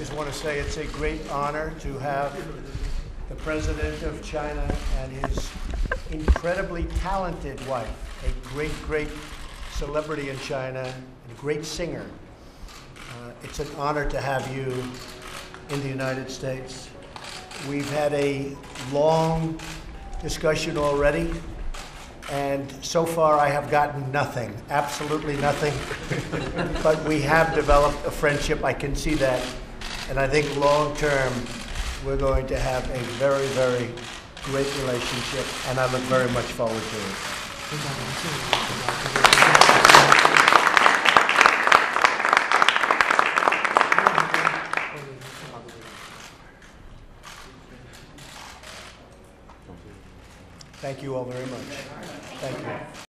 just want to say it's a great honor to have the President of China and his incredibly talented wife, a great, great celebrity in China, and a great singer. It's an honor to have you in the United States. We've had a long discussion already, and so far I have gotten nothing, absolutely nothing. But we have developed a friendship, I can see that. And I think long term, we're going to have a very, very great relationship, and I look very much forward to it. Thank you all very much. Thank you.